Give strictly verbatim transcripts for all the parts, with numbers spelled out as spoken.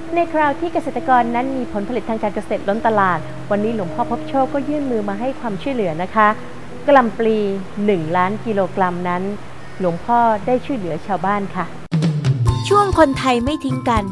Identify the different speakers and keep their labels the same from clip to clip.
Speaker 1: ในคราวที่เกษตรกรนั้นมีผลผลิตทางการเกษตรล้นตลาดวันนี้หลวงพ่อพบโชคก็ยื่นมือมาให้ความช่วยเหลือนะคะกะหล่ำปลีหนึ่งล้านกิโลกรัมนั้นหลวงพ่อได้ช่วยเหลือชาวบ้านค่ะ
Speaker 2: ช่วงคนไทยไม่ทิ้งกัน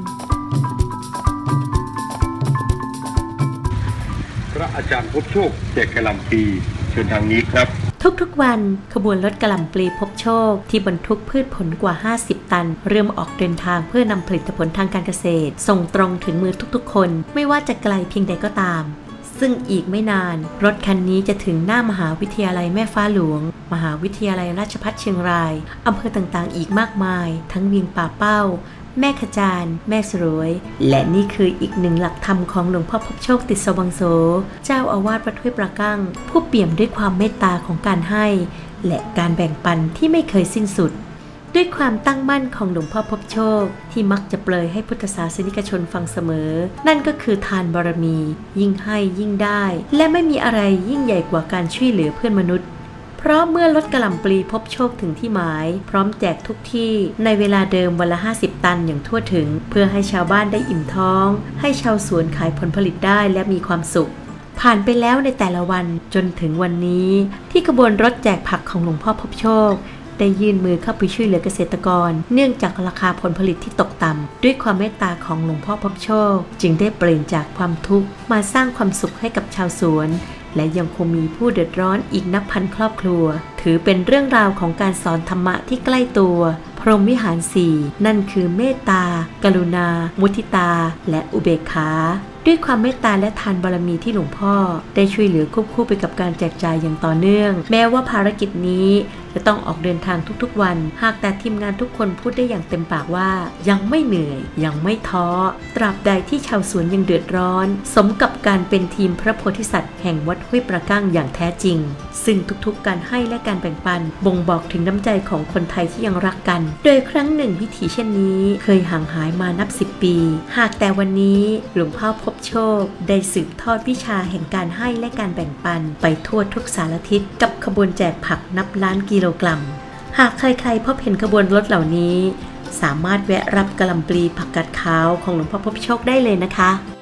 Speaker 3: พระอาจารย์พบโชคแจกกะหล่ำปลีเชิญทางนี้ครับ
Speaker 2: ทุกๆวันขบวนรถกะหล่ำปลีพบโชคที่บรรทุกพืชผลกว่าห้าสิบตันเริ่มออกเดินทางเพื่อนำผลิตผลทางการเกษตรส่งตรงถึงมือทุกๆคนไม่ว่าจะไกลเพียงใดก็ตามซึ่งอีกไม่นานรถคันนี้จะถึงหน้ามหาวิทยาลัยแม่ฟ้าหลวงมหาวิทยาลัยราชภัฏเชียงรายอำเภอต่างๆอีกมากมายทั้งเวียงป่าเป้าแม่ขจารแม่สรวยและนี่คืออีกหนึ่งหลักธรรมของหลวงพ่อพบโชคติสวังโสเจ้าอาวาสวัดห้วยปรากั้งผู้เปี่ยมด้วยความเมตตาของการให้และการแบ่งปันที่ไม่เคยสิ้นสุดด้วยความตั้งมั่นของหลวงพ่อพบโชคที่มักจะเปรยให้พุทธศาสนิกชนฟังเสมอนั่นก็คือทานบารมียิ่งให้ยิ่งได้และไม่มีอะไรยิ่งใหญ่กว่าการช่วยเหลือเพื่อนมนุษย์เพราะเมื่อรถกะหล่ำปลีพบโชคถึงที่หมายพร้อมแจกทุกที่ในเวลาเดิมวันละห้าสิบตันอย่างทั่วถึงเพื่อให้ชาวบ้านได้อิ่มท้องให้ชาวสวนขายผลผลิตได้และมีความสุขผ่านไปแล้วในแต่ละวันจนถึงวันนี้ที่ขบวนรถแจกผักของหลวงพ่อพบโชคได้ยื่นมือเข้าไปช่วยเหลือเกษตรกรเนื่องจากราคาผลผลิตที่ตกต่ำด้วยความเมตตาของหลวงพ่อพบโชคจึงได้เปลี่ยนจากความทุกข์มาสร้างความสุขให้กับชาวสวนและยังคงมีผู้เดือดร้อนอีกนับพันครอบครัวถือเป็นเรื่องราวของการสอนธรรมะที่ใกล้ตัวพรหมวิหารสี่นั่นคือเมตตากรุณามุทิตาและอุเบกขาด้วยความเมตตาและทานบารมีที่หลวงพ่อได้ช่วยเหลือควบคู่ไปกับการแจกจ่ายอย่างต่อเนื่องแม้ว่าภารกิจนี้จะต้องออกเดินทางทุกๆวันหากแต่ทีมงานทุกคนพูดได้อย่างเต็มปากว่ายังไม่เหนื่อยยังไม่ท้อตราบใดที่ชาวสวนยังเดือดร้อนสมกับการเป็นทีมพระโพธิสัตว์แห่งวัดห้วยปรากั้งอย่างแท้จริงซึ่งทุกๆการให้และการแบ่งปันบ่งบอกถึงน้ำใจของคนไทยที่ยังรักกันโดยครั้งหนึ่งวิถีเช่นนี้เคยห่างหายมานับสิบปีหากแต่วันนี้หลวงพ่อพบโชคได้สืบทอดวิชาแห่งการให้และการแบ่งปันไปทั่วทุกสารทิศกับขบวนแจกผักนับล้านกิโลกรัมหากใครๆพบเห็นขบวนรถเหล่านี้สามารถแวะรับกะหล่ำปลีผักกาดขาวของหลวงพ่อพบโชคได้เลยนะคะ